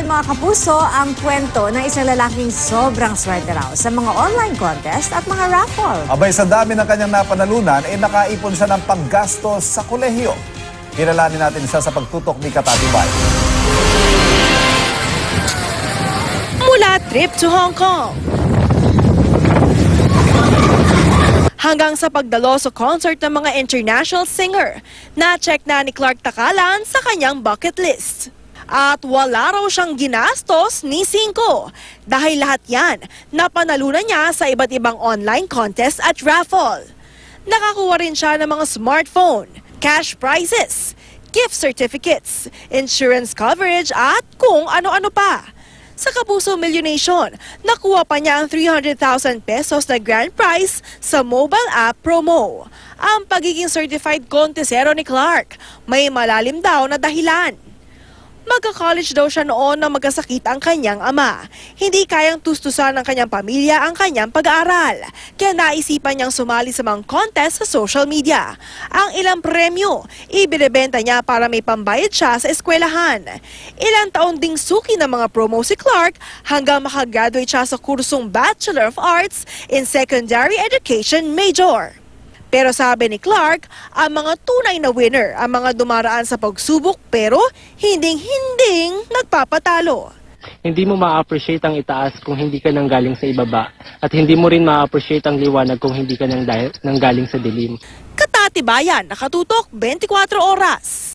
mga kapuso ang kwento ng isang lalaking sobrang swerte raw sa mga online contest at mga raffle. Abay, sa dami ng kanyang napanalunan, nakaipon siya ng panggastos sa kolehiyo. Kilalanin natin siya sa pagtutok ni Katatibay. Mula trip to Hong Kong hanggang sa pagdalo sa concert ng mga international singer, na-check na ni Clark Takalan sa kanyang bucket list. At wala raw siyang ginastos ni Cinco dahil lahat yan napanalunan niya sa iba't ibang online contest at raffle. Nakakuha rin siya ng mga smartphone, cash prizes, gift certificates, insurance coverage at kung ano-ano pa. Sa Kapuso Millionation, nakuha pa niya ang 300,000 pesos na grand prize sa mobile app promo. Ang pagiging certified contesero ni Clark, may malalim daw na dahilan. Magka-college daw siya noon nang magkasakit ang kanyang ama. Hindi kayang tustusan ng kanyang pamilya ang kanyang pag-aaral. Kaya naisipan niyang sumali sa mga contest sa social media. Ang ilang premyo, ibinebenta niya para may pambayad siya sa eskwelahan. Ilang taon ding suki ng mga promo si Clark hanggang makagraduate siya sa kursong Bachelor of Arts in Secondary Education Major. Pero sabi ni Clark, ang mga tunay na winner ang mga dumaraan sa pagsubok pero hinding-hinding nagpapatalo. Hindi mo ma-appreciate ang itaas kung hindi ka nanggaling sa ibaba at hindi mo rin ma-appreciate ang liwanag kung hindi ka nanggaling sa dilim. Katatibayan, nakatutok 24 oras.